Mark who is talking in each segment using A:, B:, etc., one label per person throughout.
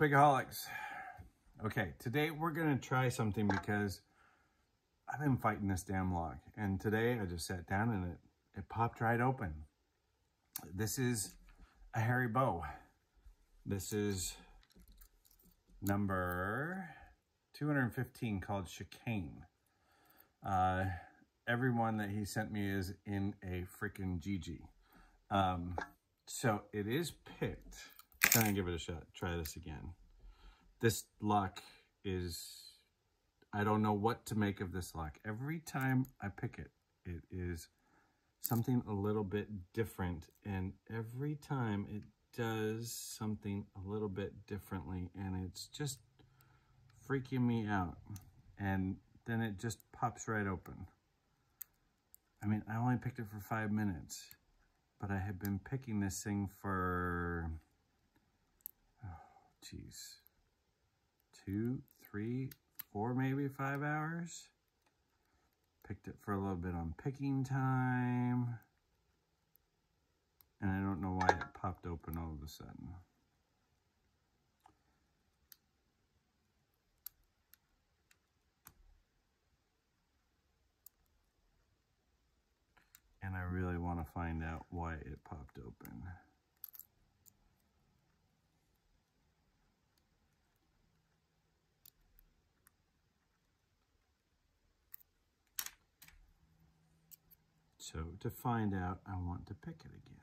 A: Pigaholics. Okay, today we're gonna try something because I've been fighting this damn lock, and today I just sat down and it popped right open. This is a hairy bow. This is number 215, called Chicane. Everyone that he sent me is in a freaking GG. So it is picked. I'm gonna give it a shot. Try this again. This lock is, I don't know what to make of this lock. Every time I pick it, it is something a little bit different. And every time it does something a little bit differently. And it's just freaking me out. And then it just pops right open. I mean, I only picked it for 5 minutes. But I have been picking this thing for, oh, geez, 2, 3, 4, maybe 5 hours. Picked it for a little bit on picking time. And I don't know why it popped open all of a sudden. And I really want to find out why it popped open. So to find out, I want to pick it again.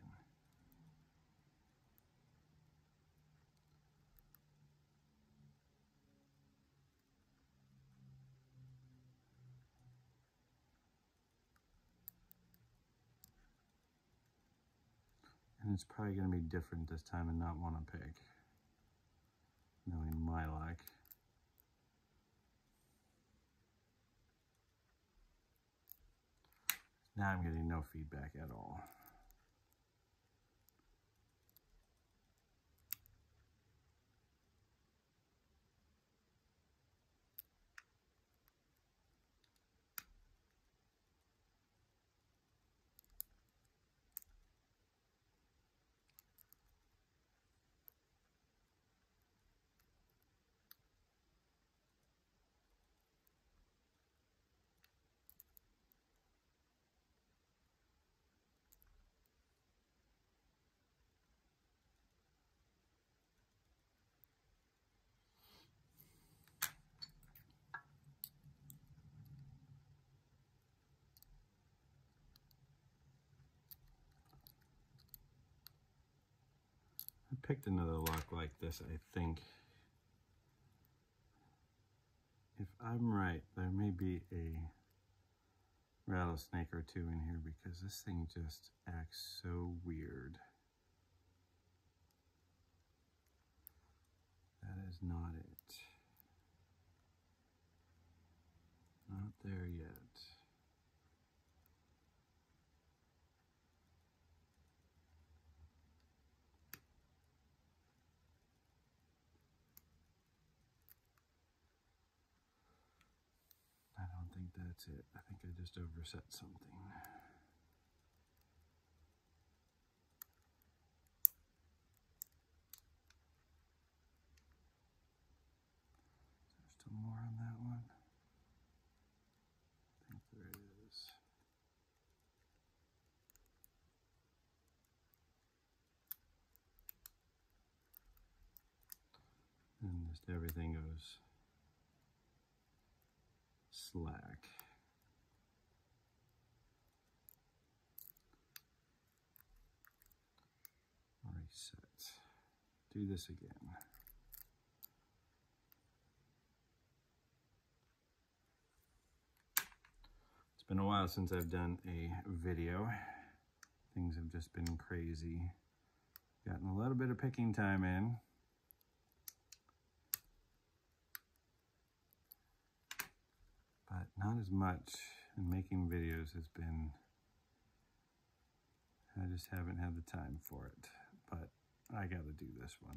A: And it's probably going to be different this time and not want to pick, knowing my luck. Now I'm getting no feedback at all. I picked another lock like this, I think. If I'm right, there may be a rattlesnake or two in here because this thing just acts so weird. That is not it. Not there yet. I don't think that's it. I think I just overset something. Is there still more on that one? I think there is. And just everything goes slack. Reset. Do this again. It's been a while since I've done a video. Things have just been crazy. Gotten a little bit of picking time in. But not as much, and making videos has been, I just haven't had the time for it, but I gotta do this one.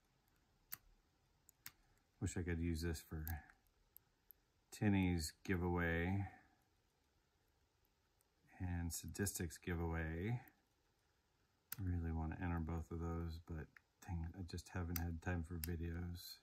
A: Wish I could use this for Tinny's giveaway and Sadistics giveaway. I really want to enter both of those, but thing, I just haven't had time for videos.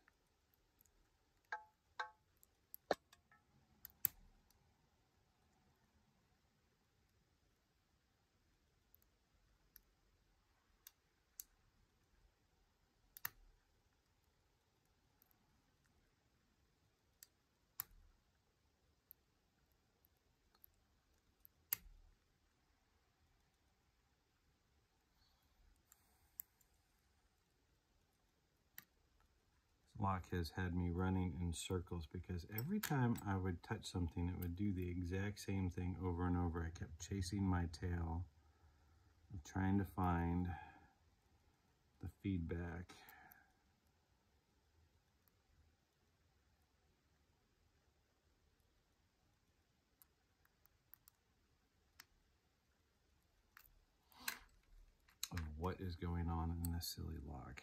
A: Lock has had me running in circles because every time I would touch something, it would do the exact same thing over and over. I kept chasing my tail of trying to find the feedback. Of what is going on in this silly lock.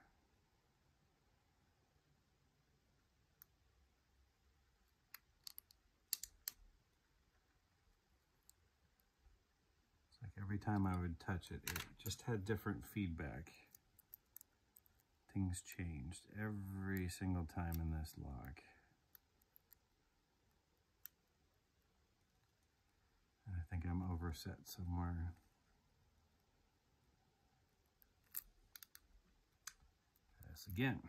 A: Every time I would touch it, it just had different feedback. Things changed every single time in this lock. And I think I'm overset somewhere. Try this again.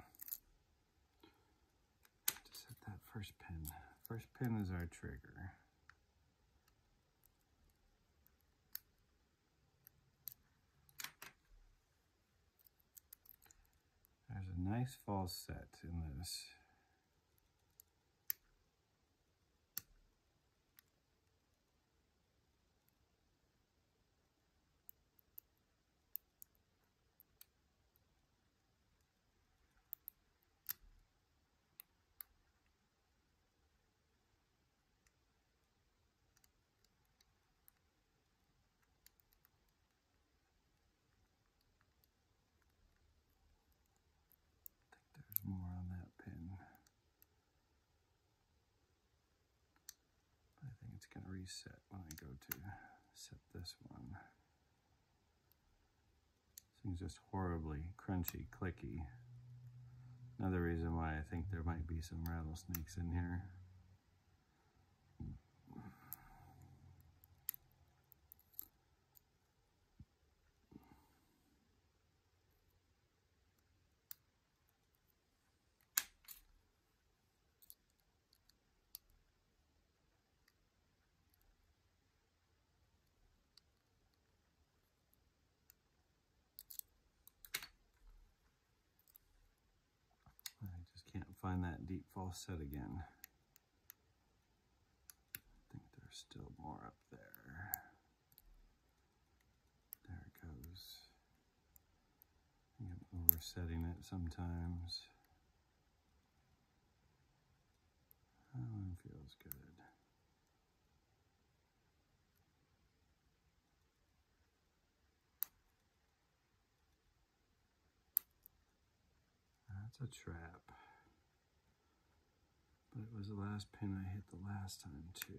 A: Just hit that first pin. First pin is our trigger. There's a nice false set in this. More on that pin. But I think it's going to reset when I go to set this one. This thing's just horribly crunchy, clicky. Another reason why I think there might be some rattlesnakes in here. Can't find that deep false set again. I think there's still more up there. There it goes. I think I'm oversetting it sometimes. That one feels good. That's a trap. But it was the last pin I hit the last time too.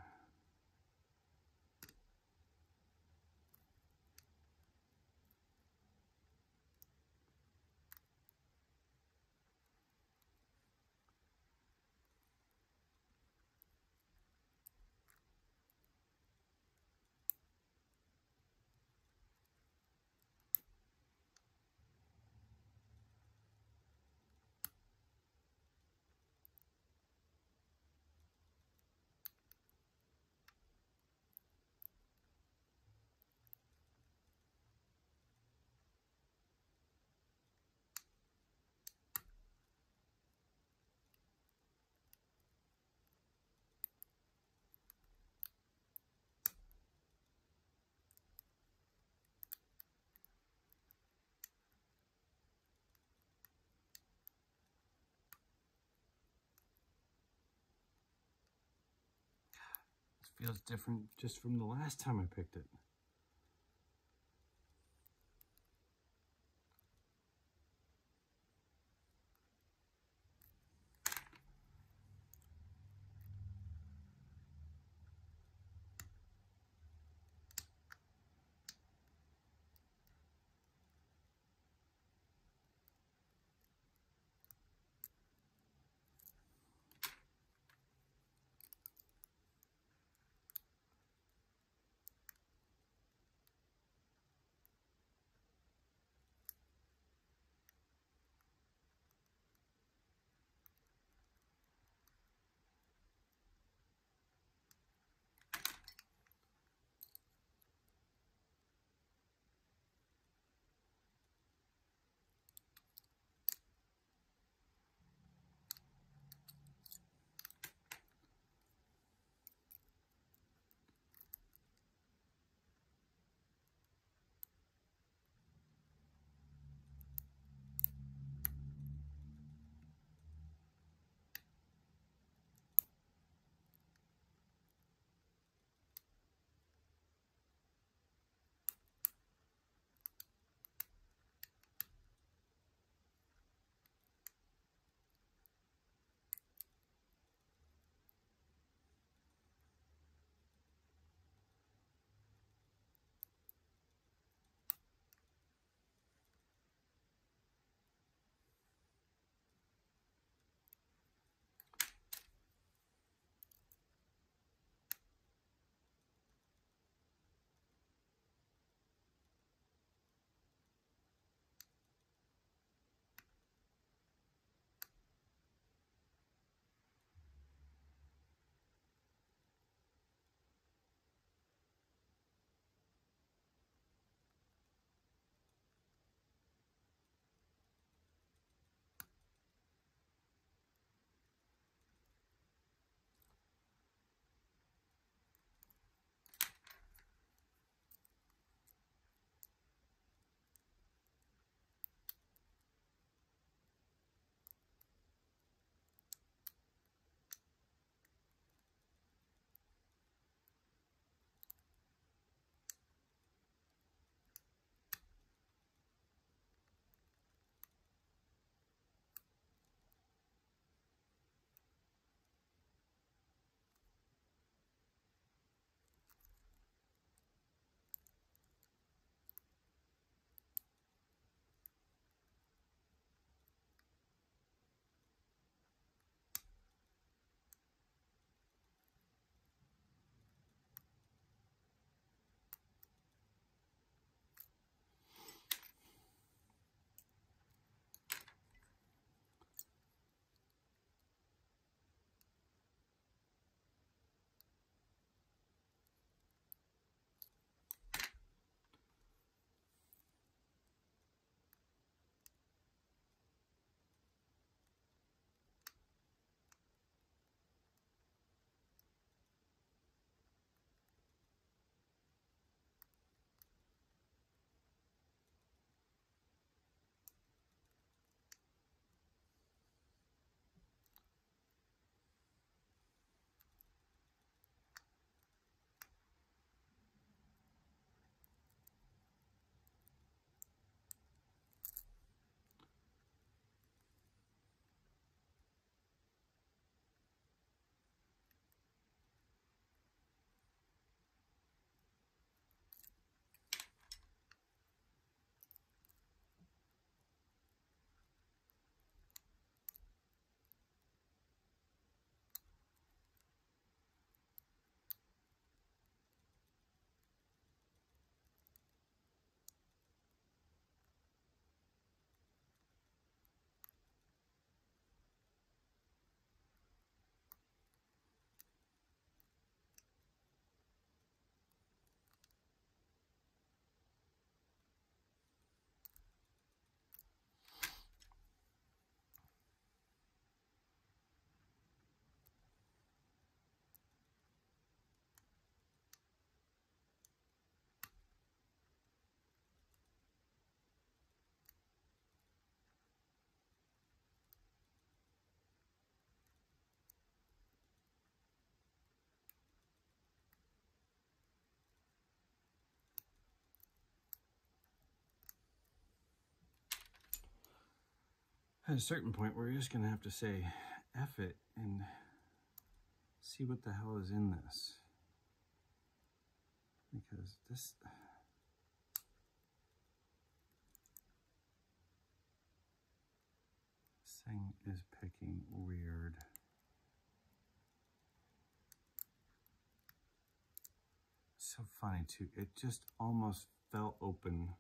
A: Feels different just from the last time I picked it. At a certain point, we're just going to have to say F it and see what the hell is in this. Because this thing is picking weird. So funny too, it just almost fell open.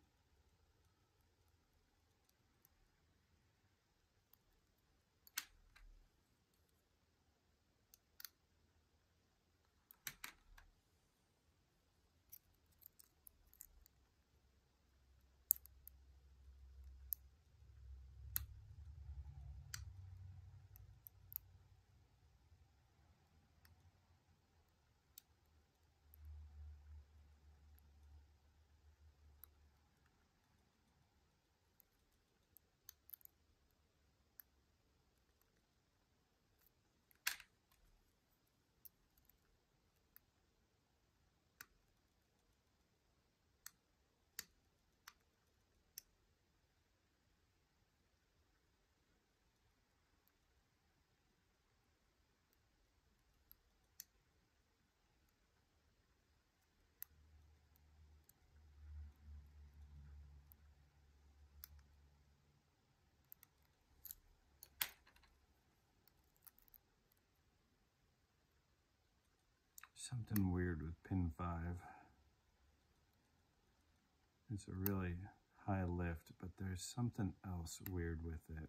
A: Something weird with pin 5. It's a really high lift, but there's something else weird with it.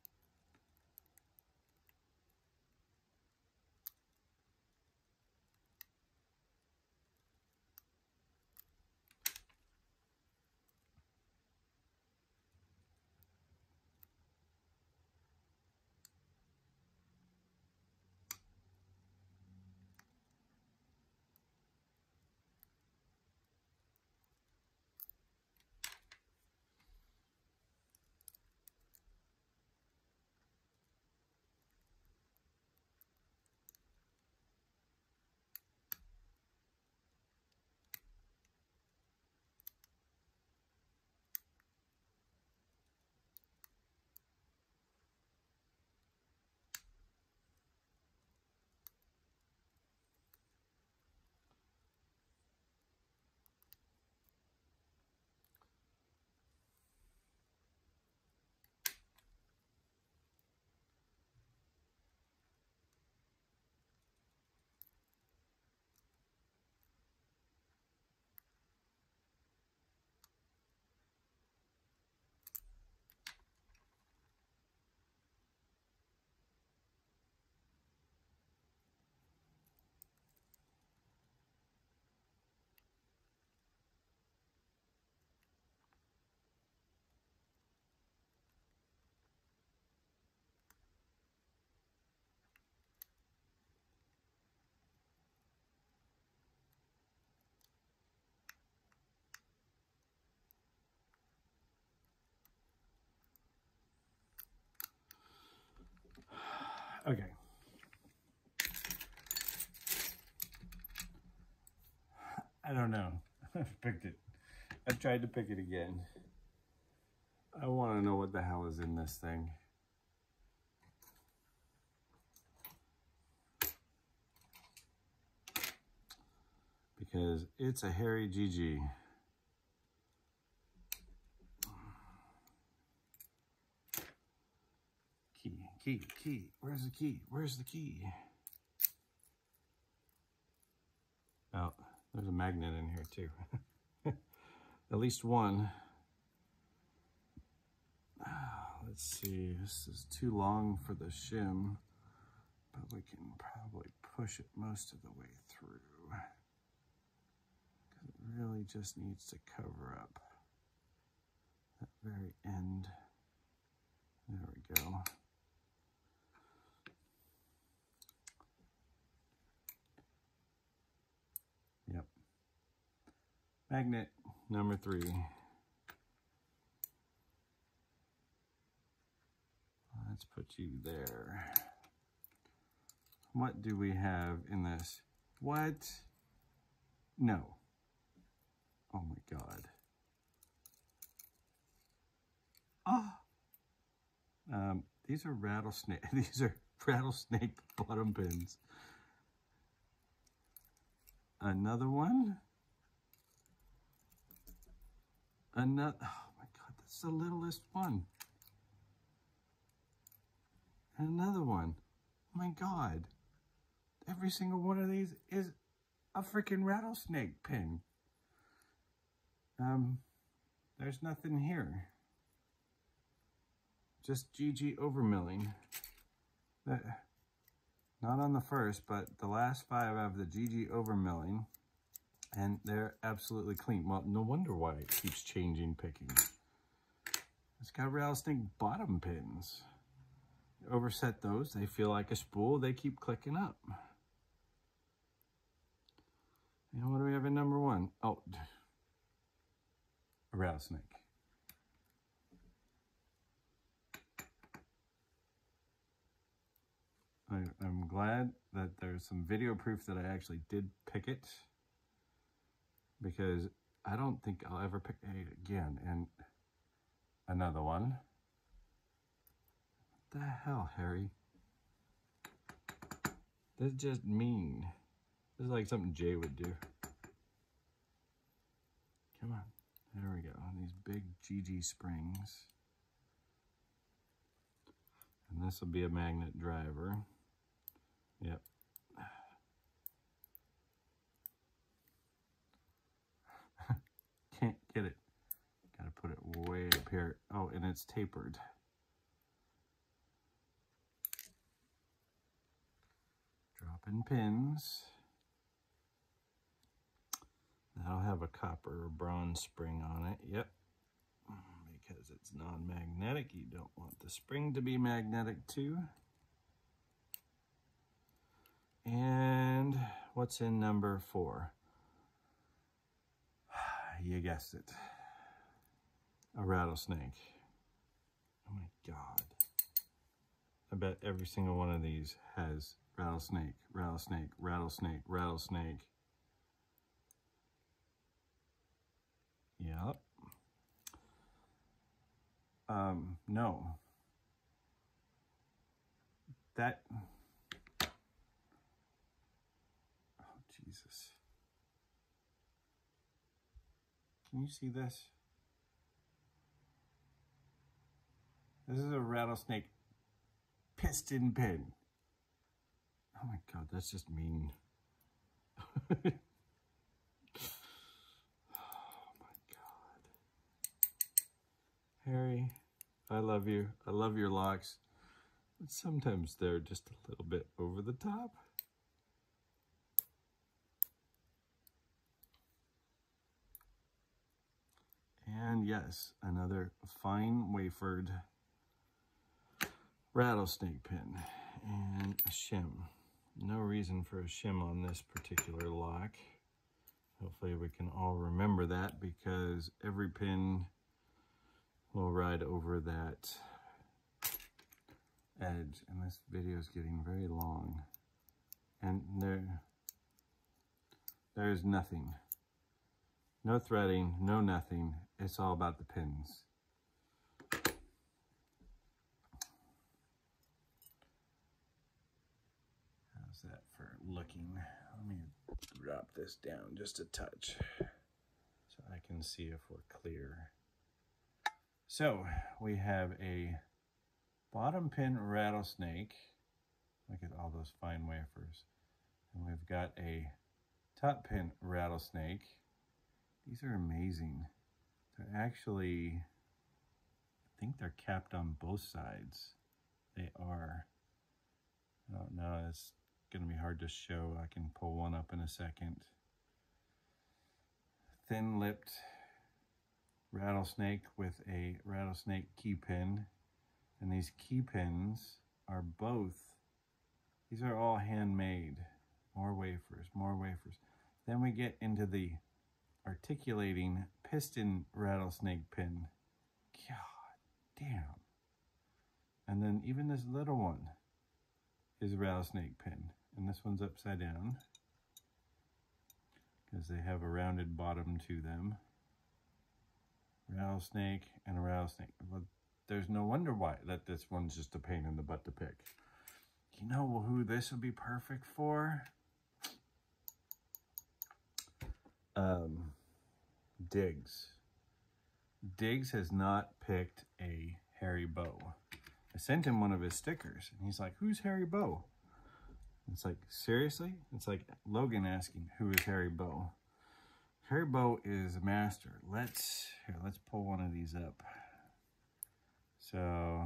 A: Okay. I don't know. I've picked it. I tried to pick it again. I want to know what the hell is in this thing. Because it's a hairy GG. Key. Where's the key? Where's the key? Oh, there's a magnet in here too. At least one. Let's see, this is too long for the shim, but we can probably push it most of the way through. Because it really just needs to cover up that very end. There we go. Yep. Magnet number 3. Let's put you there. What do we have in this? What? No. Oh my God. These are rattlesnake. These are rattlesnake bottom pins. Another one. Another. Oh my God, that's the littlest one. Another one. Oh my God. Every single one of these is a freaking rattlesnake pin. There's nothing here. Just GG overmilling. Not on the first, but the last 5 have the GG overmilling, and they're absolutely clean. Well, no wonder why it keeps changing picking. It's got rattlesnake bottom pins. Overset those, they feel like a spool, they keep clicking up. And what do we have in number 1? Oh, a rattlesnake. I'm glad that there's some video proof that I actually did pick it, because I don't think I'll ever pick it again. And another one. What the hell, Harry? That's just mean. This is like something Jay would do. Come on. There we go. These big GG springs. And this will be a magnet driver. Yep. Can't get it. Gotta put it way up here. Oh, and it's tapered. Dropping pins. That'll have a copper or bronze spring on it. Yep. Because it's non-magnetic, you don't want the spring to be magnetic too. And what's in number 4? You guessed it. A rattlesnake. Oh my God. I bet every single one of these has rattlesnake, rattlesnake, rattlesnake, rattlesnake. Yep. No. That... Jesus. Can you see this? This is a rattlesnake piston pin. Oh my God, that's just mean. Oh my God. Harry, I love you. I love your locks. But sometimes they're just a little bit over the top. And yes, another fine wafered rattlesnake pin and a shim. No reason for a shim on this particular lock. Hopefully we can all remember that, because every pin will ride over that edge. And this video is getting very long. And there's nothing. No threading, no nothing. It's all about the pins. How's that for looking? Let me drop this down just a touch so I can see if we're clear. So we have a bottom pin rattlesnake. Look at all those fine wafers. And we've got a top pin rattlesnake. These are amazing. They're actually, I think they're capped on both sides. They are. I don't know, it's gonna be hard to show. I can pull one up in a second. Thin-lipped rattlesnake with a rattlesnake key pin. And these key pins are both, these are all handmade. More wafers, more wafers. Then we get into the articulating piston rattlesnake pin. God damn. And then even this little one is a rattlesnake pin. And this one's upside down because they have a rounded bottom to them. Rattlesnake and a rattlesnake. Well, there's no wonder why that this one's just a pain in the butt to pick. You know who this would be perfect for? Diggs. Diggs has not picked a hairy bow. I sent him one of his stickers, and he's like, "Who's Harry Bow?" It's like, seriously? It's like Logan asking, "Who is Harry Bow?" Harry Bow is a master. Let's pull one of these up. So,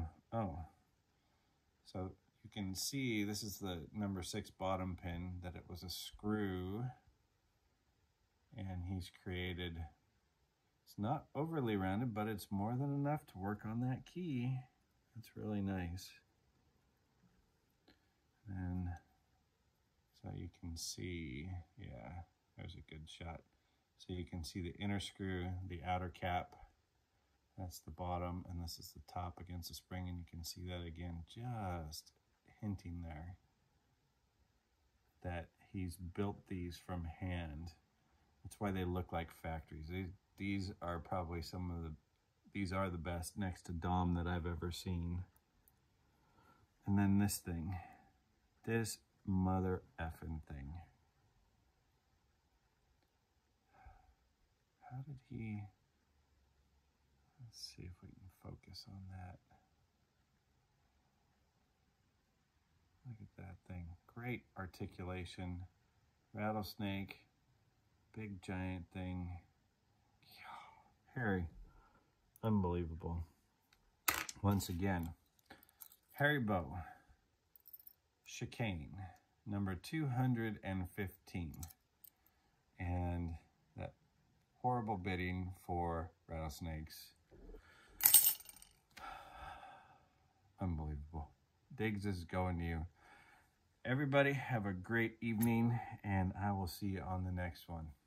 A: so you can see this is the number 6 bottom pin, that it was a screw, and he's created, it's not overly rounded, but it's more than enough to work on that key. That's really nice. And so you can see, yeah, there's a good shot. So you can see the inner screw, the outer cap, that's the bottom, and this is the top against the spring, and you can see that again, just hinting there that he's built these from hand. That's why they look like factories. These are probably these are the best next to Dom that I've ever seen. And then this thing, this mother effing thing. How did he, let's see if we can focus on that. Look at that thing. Great articulation. Rattlesnake. Big giant thing. Harry. Unbelievable. Once again, Harry Bow. Chicane. Number 215. And that horrible bidding for rattlesnakes. Unbelievable. Diggs is going to you. Everybody have a great evening, and I will see you on the next one.